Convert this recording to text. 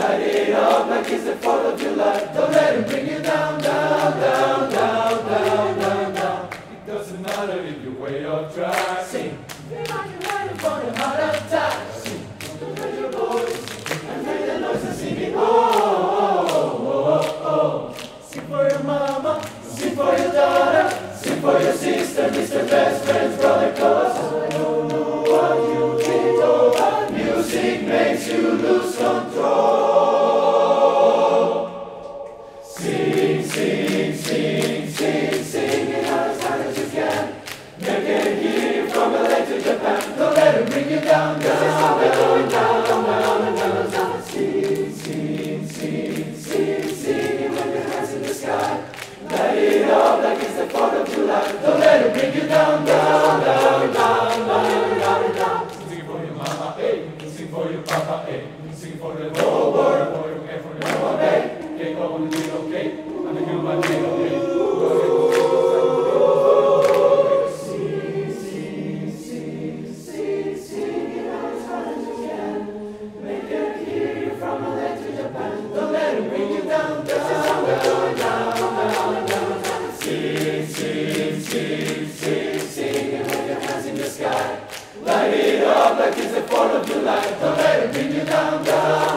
Light it up like it's the 4th of July. Don't let it bring you down, down, down, down, down, down, down. It doesn't matter if you're way off track. Sing. Feel like you're waiting for the heart attack. Sing. Don't raise your voice and make the noise and sing it. Oh, oh, oh, oh. Sing for your mama, sing for your daughter, sing for your sister, Mr. Best Friend's brother, 'cause I don't know what you think about. Music makes you lose control. Sing, sing, sing, sing, sing it out as hard as you can. Make it hear from LA to Japan. Don't let it bring you down, down, down, down, down, down, down, down. Sing, sing, sing, sing, sing it with your hands in the sky. Light it up like it's the 4th of July. Don't let it bring you down, down, down, down, down, down, down. Sing for your mama, hey. Sing for your papa, hey. Sing for the whole world, for your and for your mama, hey. Cake on the little cake, and the human little cake. Sing, sing, sing, sing, sing it out as hard as you can. Make it hear you from LA to Japan. Don't let it bring you down, down, down, down, down, down. Sing, sing, sing, sing, sing it with your hands in the sky. Light it up like it's the 4th of July. Don't let it bring you down, down.